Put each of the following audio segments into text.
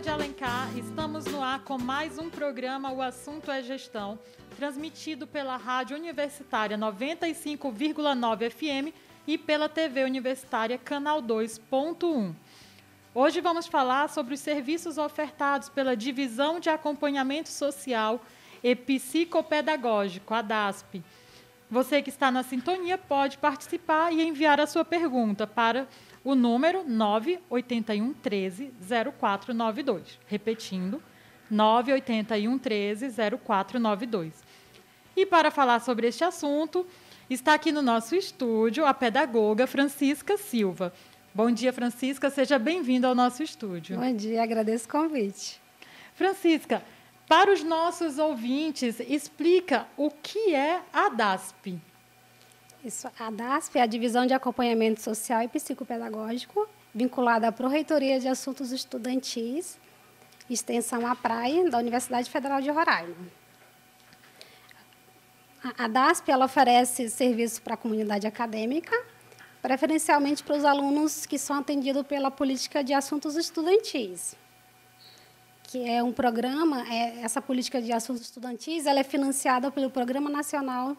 Cláudia de Alencar, estamos no ar com mais um programa O Assunto é Gestão, transmitido pela Rádio Universitária 95,9 FM e pela TV Universitária Canal 2.1. Hoje vamos falar sobre os serviços ofertados pela Divisão de Acompanhamento Social e Psicopedagógico, a DASP. Você que está na sintonia pode participar e enviar a sua pergunta para o número 981 13 0492. Repetindo, 981 13 0492. E para falar sobre este assunto, está aqui no nosso estúdio a pedagoga Francisca Silva. Bom dia, Francisca. Seja bem-vinda ao nosso estúdio. Bom dia, agradeço o convite. Francisca, para os nossos ouvintes, explica o que é a DASP. Isso, a DASP é a Divisão de Acompanhamento Social e Psicopedagógico, vinculada à Pró-Reitoria de Assuntos Estudantis, extensão APRAE, da Universidade Federal de Roraima. A DASP ela oferece serviço para a comunidade acadêmica, preferencialmente para os alunos que são atendidos pela Política de Assuntos Estudantis, que é um programa, essa Política de Assuntos Estudantis ela é financiada pelo Programa Nacional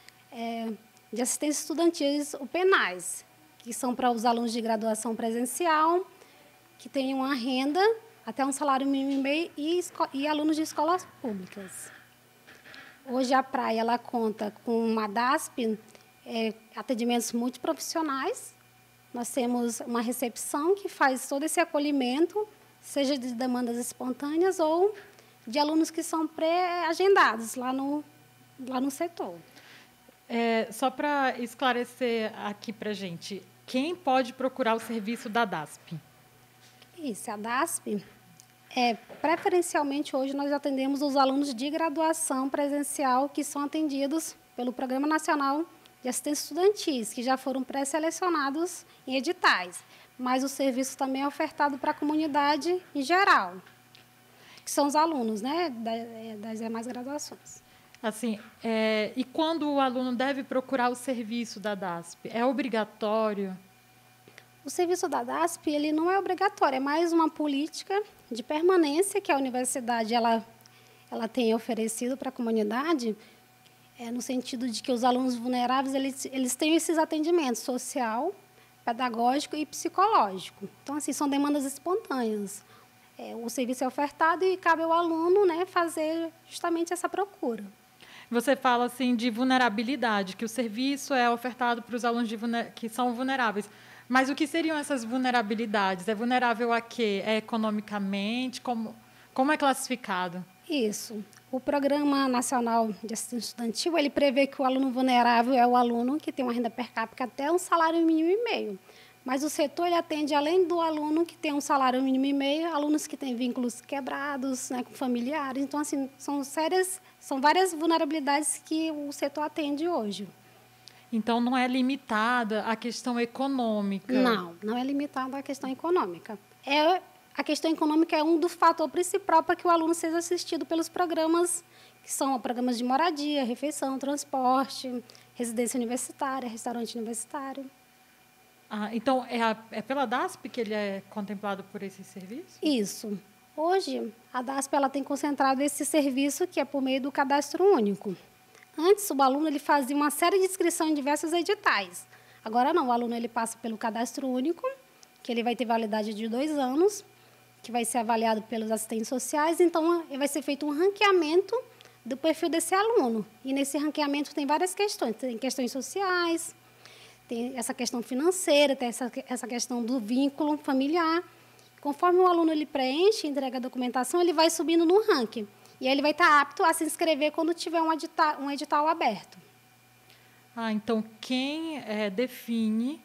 de Assistência Estudantil, o PENAS, que são para os alunos de graduação presencial, que têm uma renda até um salário mínimo e meio e alunos de escolas públicas. Hoje a praia ela conta com uma DASP, atendimentos multiprofissionais. Nós temos uma recepção que faz todo esse acolhimento, seja de demandas espontâneas ou de alunos que são pré-agendados lá no setor. Só para esclarecer aqui para a gente, quem pode procurar o serviço da DASP? Isso, a DASP, preferencialmente hoje nós atendemos os alunos de graduação presencial que são atendidos pelo Programa Nacional de Assistência Estudantis, que já foram pré-selecionados em editais, mas o serviço também é ofertado para a comunidade em geral, que são os alunos, né, das demais graduações. Assim, e quando o aluno deve procurar o serviço da DASP? É obrigatório? O serviço da DASP ele não é obrigatório, é mais uma política de permanência que a universidade ela tem oferecido para a comunidade, no sentido de que os alunos vulneráveis eles têm esses atendimentos social, pedagógico e psicológico. Então, assim, são demandas espontâneas. O serviço é ofertado e cabe ao aluno, né, fazer justamente essa procura. Você fala assim de vulnerabilidade, que o serviço é ofertado para os alunos que são vulneráveis. Mas o que seriam essas vulnerabilidades? É vulnerável a quê? É economicamente? Como é classificado? Isso. O Programa Nacional de Assistência Estudantil ele prevê que o aluno vulnerável é o aluno que tem uma renda per capita até um salário mínimo e meio. Mas o setor ele atende, além do aluno que tem um salário mínimo e meio, alunos que têm vínculos quebrados, né, com familiares. Então, assim, são várias vulnerabilidades que o setor atende hoje. Então, não é limitada à questão econômica? Não é limitada à questão econômica. A questão econômica é um dos fatores principais para que o aluno seja assistido pelos programas, que são programas de moradia, refeição, transporte, residência universitária, restaurante universitário. Então, é pela DASP que ele é contemplado por esse serviço? Isso. Hoje, a DASP ela tem concentrado esse serviço que é por meio do cadastro único. Antes, o aluno ele fazia uma série de inscrição em diversos editais. Agora não, o aluno ele passa pelo cadastro único, que ele vai ter validade de 2 anos, que vai ser avaliado pelos assistentes sociais. Então, vai ser feito um ranqueamento do perfil desse aluno. E nesse ranqueamento tem várias questões. Tem questões sociais, tem essa questão financeira, tem essa questão do vínculo familiar. Conforme o aluno ele preenche e entrega a documentação, ele vai subindo no ranking. E aí ele vai estar apto a se inscrever quando tiver um edital aberto. Então, quem define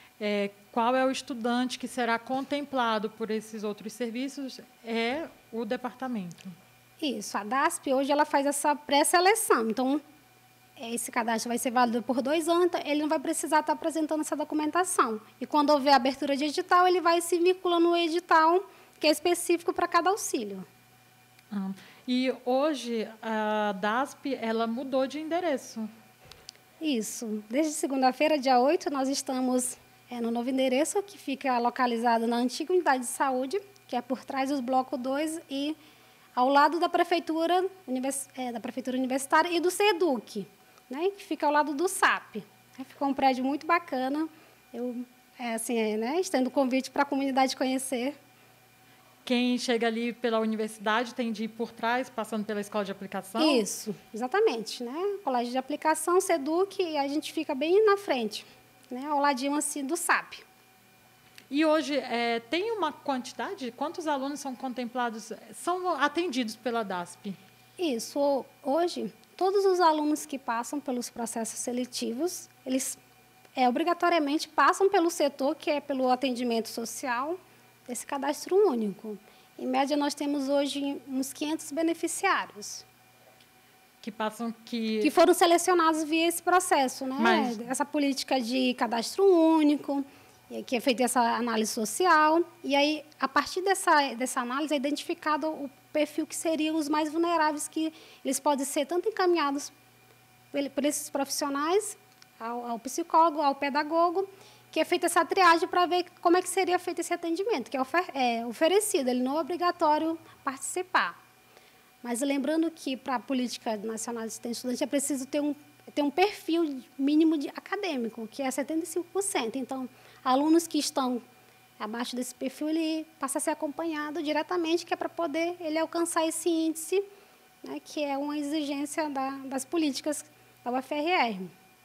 qual é o estudante que será contemplado por esses outros serviços é o departamento. Isso. A DASP, hoje, ela faz essa pré-seleção. Então, esse cadastro vai ser válido por 2 anos, ele não vai precisar estar apresentando essa documentação. E quando houver abertura de edital, ele vai se vinculando no edital que é específico para cada auxílio. E hoje a DASP ela mudou de endereço. Isso. Desde segunda-feira, dia 8, nós estamos no novo endereço, que fica localizado na antiga unidade de saúde, que é por trás dos blocos 2 e ao lado da prefeitura, universitária e do SEDUC, né, que fica ao lado do SAP. Ficou um prédio muito bacana. Eu estendo o convite para a comunidade conhecer. Quem chega ali pela universidade tem de ir por trás, passando pela escola de aplicação? Isso, exatamente. Né? Colégio de aplicação, SEDUC, e a gente fica bem na frente, né, ao ladinho assim, do SAP. E hoje tem uma quantidade? Quantos alunos são contemplados, são atendidos pela DASP? Isso. Hoje, todos os alunos que passam pelos processos seletivos, eles obrigatoriamente passam pelo setor, que é pelo atendimento social, desse cadastro único. Em média, nós temos hoje uns 500 beneficiários. Que foram selecionados via esse processo, né? Essa política de cadastro único, que é feita essa análise social. E aí, a partir dessa análise, é identificado o perfil que seriam os mais vulneráveis, que eles podem ser tanto encaminhados por esses profissionais, ao psicólogo, ao pedagogo, que é feita essa triagem para ver como é que seria feito esse atendimento, que é oferecido, ele não é obrigatório participar. Mas lembrando que, para a Política Nacional de Assistência Estudante, é preciso ter um perfil mínimo acadêmico, que é 75%. Então, alunos que estão abaixo desse perfil, ele passa a ser acompanhado diretamente, que é para poder ele alcançar esse índice, né, que é uma exigência das políticas da UFRR.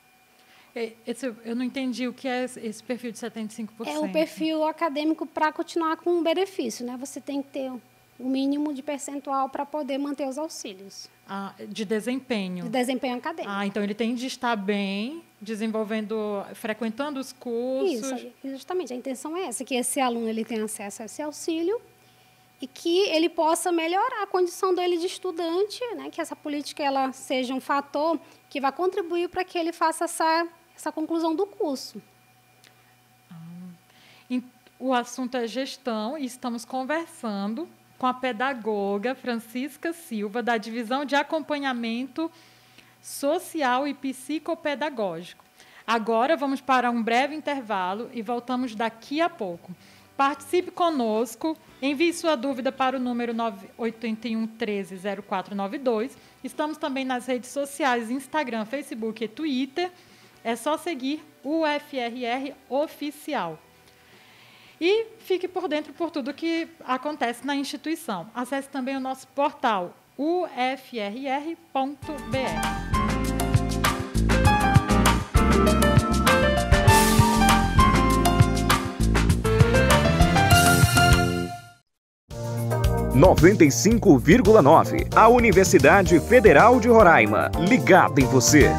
Eu não entendi o que é esse perfil de 75%. É o perfil acadêmico para continuar com o benefício, né? Você tem que ter o mínimo de percentual para poder manter os auxílios. De desempenho. De desempenho acadêmico. Então ele tem de estar bem, frequentando os cursos. Isso, justamente. A intenção é essa, que esse aluno ele tenha acesso a esse auxílio e que ele possa melhorar a condição dele de estudante, né? Que essa política ela seja um fator que vai contribuir para que ele faça essa conclusão do curso. O assunto é gestão e estamos conversando com a pedagoga Francisca Silva, da Divisão de Acompanhamento Social e Psicopedagógico. Agora vamos para um breve intervalo e voltamos daqui a pouco. Participe conosco, envie sua dúvida para o número 981 13 0492. Estamos também nas redes sociais, Instagram, Facebook e Twitter. É só seguir o UFRR Oficial. E fique por dentro por tudo que acontece na instituição. Acesse também o nosso portal ufrr.br. 95,9. A Universidade Federal de Roraima. Ligada em você.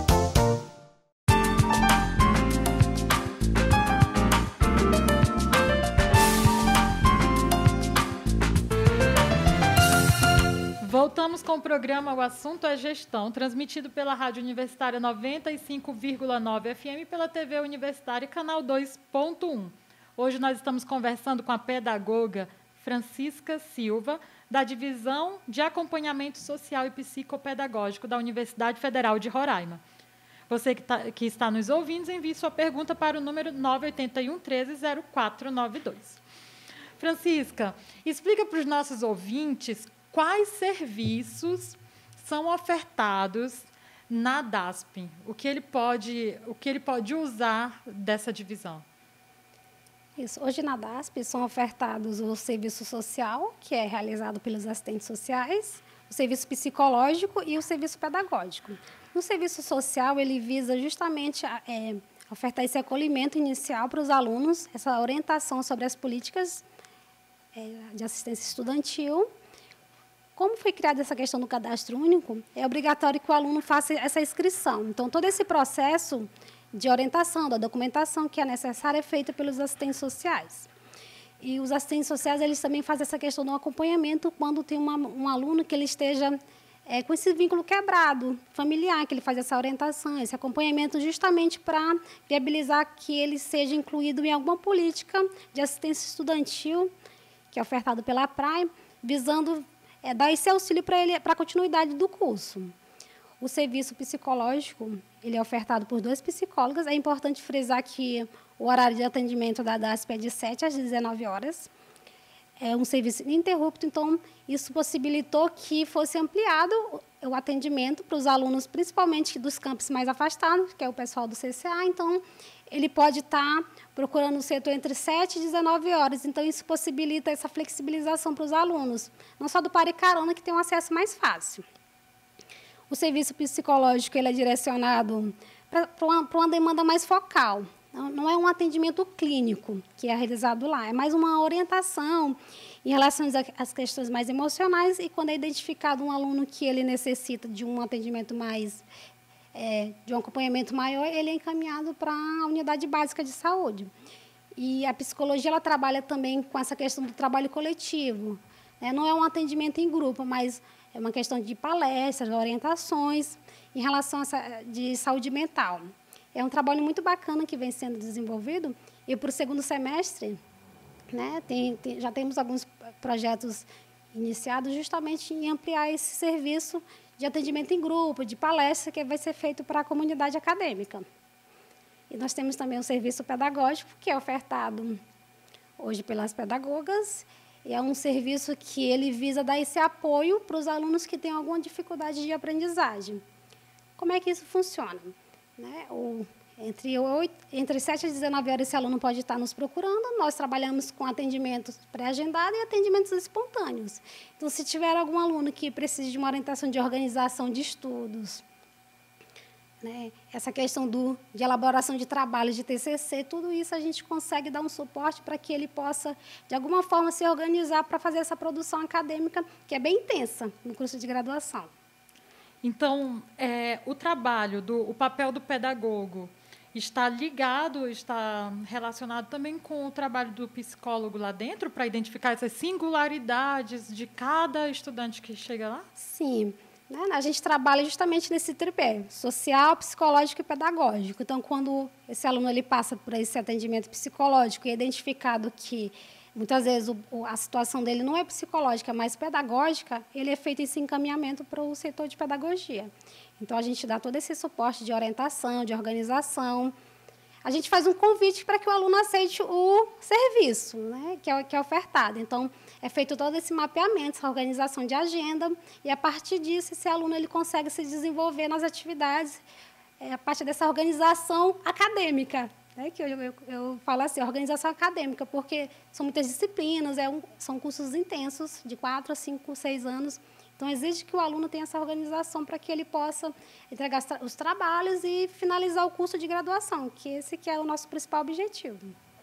Voltamos com o programa O Assunto é Gestão, transmitido pela Rádio Universitária 95,9 FM e pela TV Universitária, canal 2.1. Hoje nós estamos conversando com a pedagoga Francisca Silva, da Divisão de Acompanhamento Social e Psicopedagógico da Universidade Federal de Roraima. Você que está nos ouvindo, envie sua pergunta para o número 981 13 0492. Francisca, explica para os nossos ouvintes quais serviços são ofertados na DASP, o que ele pode usar dessa divisão. Isso. Hoje, na DASP, são ofertados o serviço social, que é realizado pelos assistentes sociais, o serviço psicológico e o serviço pedagógico. No serviço social, ele visa justamente ofertar esse acolhimento inicial para os alunos, essa orientação sobre as políticas de assistência estudantil. Como foi criada essa questão do cadastro único, é obrigatório que o aluno faça essa inscrição. Então, todo esse processo de orientação, da documentação que é necessária, é feita pelos assistentes sociais. E os assistentes sociais, eles também fazem essa questão do acompanhamento quando tem um aluno que ele esteja com esse vínculo quebrado, familiar, que ele faz essa orientação, esse acompanhamento justamente para viabilizar que ele seja incluído em alguma política de assistência estudantil, que é ofertado pela PRAE, visando dar esse auxílio para ele, para a continuidade do curso. O serviço psicológico, ele é ofertado por 2 psicólogas. É importante frisar que o horário de atendimento da DASP é de 7 às 19 horas. é um serviço ininterrupto, então isso possibilitou que fosse ampliado o atendimento para os alunos, principalmente dos campos mais afastados, que é o pessoal do CCA. Então, ele pode estar procurando o setor entre 7 e 19 horas. Então, isso possibilita essa flexibilização para os alunos, não só do Para e Carona, que tem um acesso mais fácil. O serviço psicológico ele é direcionado para uma demanda mais focal. Não é um atendimento clínico que é realizado lá, é mais uma orientação em relação às questões mais emocionais, e quando é identificado um aluno que ele necessita de um atendimento mais, de um acompanhamento maior, ele é encaminhado para a unidade básica de saúde. E a psicologia ela trabalha também com essa questão do trabalho coletivo, né? Não é um atendimento em grupo, mas é uma questão de palestras, orientações em relação de saúde mental. É um trabalho muito bacana que vem sendo desenvolvido, e para o segundo semestre, né, já temos alguns projetos iniciados justamente em ampliar esse serviço de atendimento em grupo, de palestra, que vai ser feito para a comunidade acadêmica. E nós temos também um serviço pedagógico, que é ofertado hoje pelas pedagogas, e é um serviço que ele visa dar esse apoio para os alunos que têm alguma dificuldade de aprendizagem. Como é que isso funciona? Né? Entre 7 e 19 horas, esse aluno pode estar nos procurando. Nós trabalhamos com atendimentos pré-agendados e atendimentos espontâneos. Então, se tiver algum aluno que precise de uma orientação de organização de estudos, né, essa questão de elaboração de trabalhos de TCC, tudo isso a gente consegue dar um suporte para que ele possa, de alguma forma, se organizar para fazer essa produção acadêmica, que é bem intensa no curso de graduação. Então, o papel do pedagogo está ligado, está relacionado também com o trabalho do psicólogo lá dentro, para identificar essas singularidades de cada estudante que chega lá? Sim. Né? A gente trabalha justamente nesse tripé, social, psicológico e pedagógico. Então, quando esse aluno ele passa por esse atendimento psicológico e é identificado que muitas vezes a situação dele não é psicológica, mas pedagógica, ele é feito esse encaminhamento para o setor de pedagogia. Então, a gente dá todo esse suporte de orientação, de organização. A gente faz um convite para que o aluno aceite o serviço, né, que é ofertado. Então, é feito todo esse mapeamento, essa organização de agenda, e, a partir disso, esse aluno ele consegue se desenvolver nas atividades, a partir dessa organização acadêmica. Que eu falo assim, organização acadêmica, porque são muitas disciplinas, são cursos intensos, de 4 a 5, 6 anos. Então, exige que o aluno tenha essa organização para que ele possa entregar os trabalhos e finalizar o curso de graduação, que esse que é o nosso principal objetivo.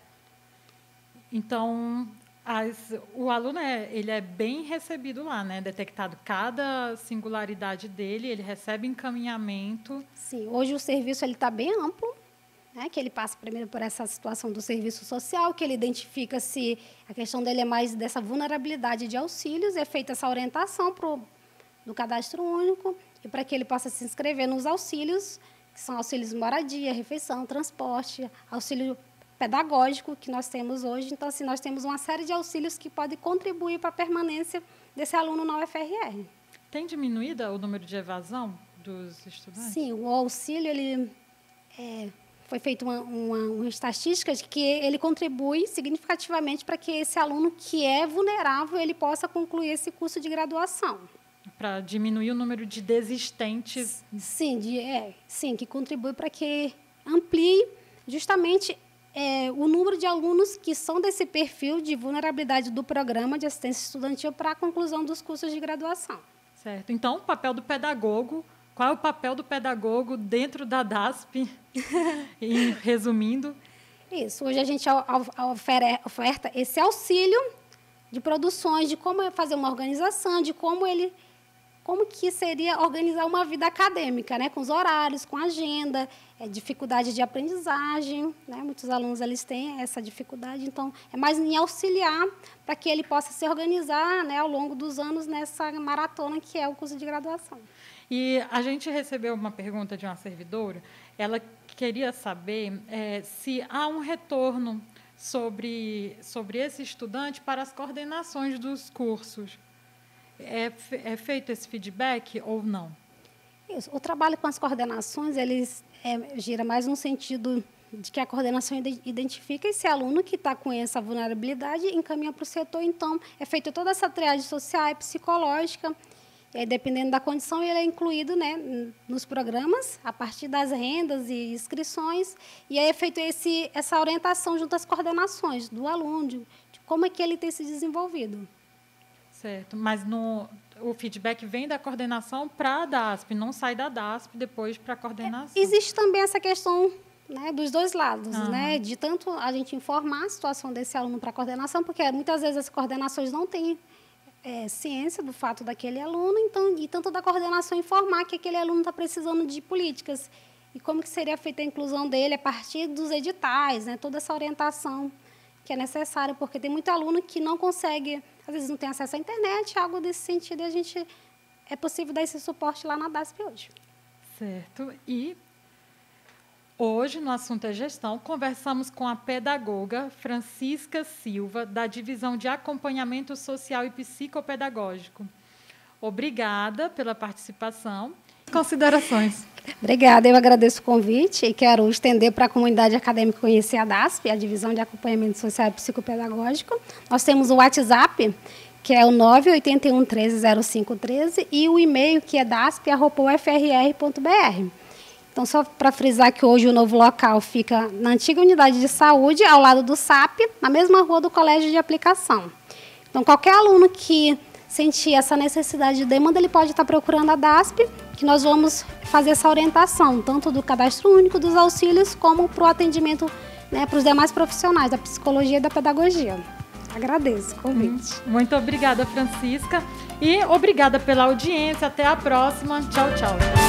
Então, o aluno ele é bem recebido lá, né? Detectado cada singularidade dele, ele recebe encaminhamento. Sim, hoje o serviço está bem amplo. Né, que ele passa primeiro por essa situação do serviço social, que ele identifica se a questão dele é mais dessa vulnerabilidade de auxílios, é feita essa orientação do cadastro único, e para que ele possa se inscrever nos auxílios, que são auxílios de moradia, refeição, transporte, auxílio pedagógico que nós temos hoje. Então, assim, nós temos uma série de auxílios que podem contribuir para a permanência desse aluno na UFRR. Tem diminuído o número de evasão dos estudantes? Sim, o auxílio, ele foi feita uma estatística de que ele contribui significativamente para que esse aluno que é vulnerável ele possa concluir esse curso de graduação. Para diminuir o número de desistentes? Sim, sim, que contribui para que amplie justamente o número de alunos que são desse perfil de vulnerabilidade do programa de assistência estudantil para a conclusão dos cursos de graduação. Certo. Então, o papel do pedagogo. Qual é o papel do pedagogo dentro da DASP? E, resumindo. Isso. Hoje a gente oferta esse auxílio de produções, de como fazer uma organização, de como que seria organizar uma vida acadêmica, né? Com os horários, com a agenda, dificuldade de aprendizagem. Né? Muitos alunos eles têm essa dificuldade, então é mais em auxiliar para que ele possa se organizar, né, ao longo dos anos nessa maratona que é o curso de graduação. E a gente recebeu uma pergunta de uma servidora, ela queria saber se há um retorno sobre esse estudante para as coordenações dos cursos. É feito esse feedback ou não? Isso. O trabalho com as coordenações, gira mais no sentido de que a coordenação identifica esse aluno que está com essa vulnerabilidade e encaminha para o setor. Então, é feita toda essa triagem social e psicológica. E aí, dependendo da condição, ele é incluído, né, nos programas, a partir das rendas e inscrições. E aí é feita essa orientação junto às coordenações do aluno, de como é que ele tem se desenvolvido. Certo, mas o feedback vem da coordenação para a DASP, não sai da DASP depois para a coordenação. Existe também essa questão, né, dos dois lados, né, de tanto a gente informar a situação desse aluno para a coordenação, porque muitas vezes as coordenações não têm ciência do fato daquele aluno, então, e tanto da coordenação informar que aquele aluno está precisando de políticas e como que seria feita a inclusão dele a partir dos editais, né, toda essa orientação que é necessária, porque tem muito aluno que não consegue, às vezes não tem acesso à internet, algo desse sentido, e é possível dar esse suporte lá na DASP hoje. Certo. E hoje, no Assunto é Gestão, conversamos com a pedagoga Francisca Silva, da Divisão de Acompanhamento Social e Psicopedagógico. Obrigada pela participação. Considerações. Obrigada, eu agradeço o convite e quero estender para a comunidade acadêmica conhecer a DASP, a Divisão de Acompanhamento Social e Psicopedagógico. Nós temos o WhatsApp, que é o 981 13 0513, e o e-mail, que é dasp@ufrr.br. Então, só para frisar que hoje o novo local fica na antiga unidade de saúde, ao lado do SAP, na mesma rua do Colégio de Aplicação. Então, qualquer aluno que sentir essa necessidade de demanda, ele pode estar procurando a DASP, que nós vamos fazer essa orientação, tanto do cadastro único, dos auxílios, como para o atendimento, né, para os demais profissionais da psicologia e da pedagogia. Agradeço o convite. Muito obrigada, Francisca. E obrigada pela audiência. Até a próxima. Tchau, tchau.